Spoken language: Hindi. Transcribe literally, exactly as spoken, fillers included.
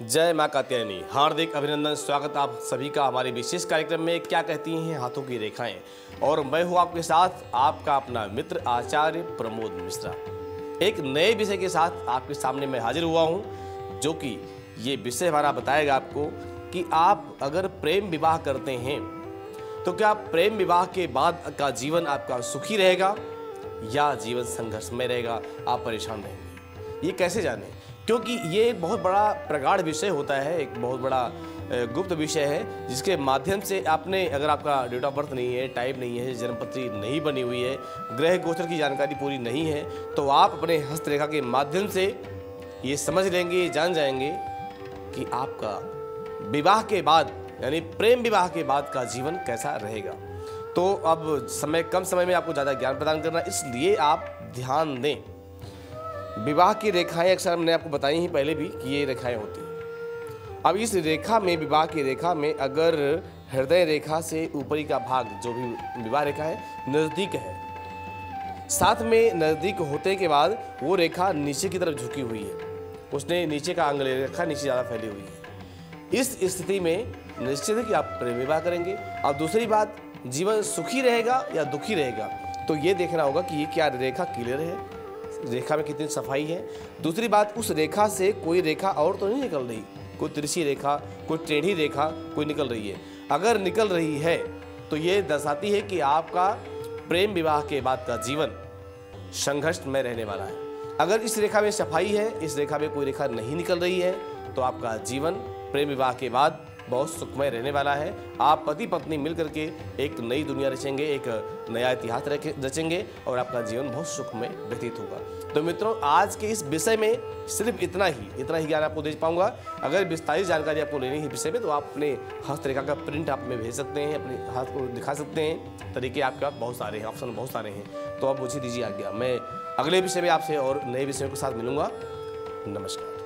जय माँ कात्यायनी। हार्दिक अभिनंदन, स्वागत आप सभी का हमारे विशेष कार्यक्रम में क्या कहती हैं हाथों की रेखाएं। और मैं हूँ आपके साथ आपका अपना मित्र आचार्य प्रमोद मिश्रा। एक नए विषय के साथ आपके सामने मैं हाजिर हुआ हूँ, जो कि ये विषय हमारा बताएगा आपको कि आप अगर प्रेम विवाह करते हैं तो क्या प्रेम विवाह के बाद का जीवन आपका सुखी रहेगा या जीवन संघर्ष में रहेगा, आप परेशान रहेंगे। ये कैसे जानें, क्योंकि ये एक बहुत बड़ा प्रगाढ़ विषय होता है, एक बहुत बड़ा गुप्त विषय है, जिसके माध्यम से आपने, अगर आपका डेट ऑफ बर्थ नहीं है, टाइप नहीं है, जन्मपत्री नहीं बनी हुई है, ग्रह गोचर की जानकारी पूरी नहीं है, तो आप अपने हस्तरेखा के माध्यम से ये समझ लेंगे, जान जाएंगे कि आपका विवाह के बाद यानी प्रेम विवाह के बाद का जीवन कैसा रहेगा। तो अब समय कम समय में आपको ज़्यादा ज्ञान प्रदान करना, इसलिए आप ध्यान दें। विवाह की रेखाएं अक्सर हमने आपको बताई ही पहले भी कि ये रेखाएं होती हैं। अब इस रेखा में, विवाह की रेखा में, अगर हृदय रेखा से ऊपरी का भाग जो भी विवाह रेखा है नज़दीक है, साथ में नज़दीक होते के बाद वो रेखा नीचे की तरफ झुकी हुई है, उसने नीचे का अंग रेखा नीचे ज़्यादा फैली हुई है, इस स्थिति में निश्चित है कि आप प्रेम विवाह करेंगे। और दूसरी बात, जीवन सुखी रहेगा या दुखी रहेगा, तो ये देखना होगा कि ये क्या रेखा क्लियर है, रेखा में कितनी सफाई है। दूसरी बात, उस रेखा से कोई रेखा और तो नहीं निकल रही, कोई तिरछी रेखा, कोई टेढ़ी रेखा कोई निकल रही है। अगर निकल रही है तो ये दर्शाती है कि आपका प्रेम विवाह के बाद का जीवन संघर्ष में रहने वाला है। अगर इस रेखा में सफाई है, इस रेखा में कोई रेखा नहीं निकल रही है, तो आपका जीवन प्रेम विवाह के बाद बहुत सुखमय रहने वाला है। आप पति पत्नी मिलकर के एक नई दुनिया रचेंगे, एक नया इतिहास रचेंगे और आपका जीवन बहुत सुखमय व्यतीत होगा। तो मित्रों, आज के इस विषय में सिर्फ इतना ही इतना ही ज्ञान आपको दे पाऊंगा। अगर विस्तारित जानकारी आपको लेनी है विषय में, तो आप अपने हस्तरेखा का प्रिंट आप में भेज सकते हैं, अपने हाथ को दिखा सकते हैं। तरीके आपका बहुत सारे हैं, ऑप्शन बहुत सारे हैं। तो आप मुझे दीजिए आज्ञा, मैं अगले विषय में आपसे और नए विषयों के साथ मिलूंगा। नमस्कार।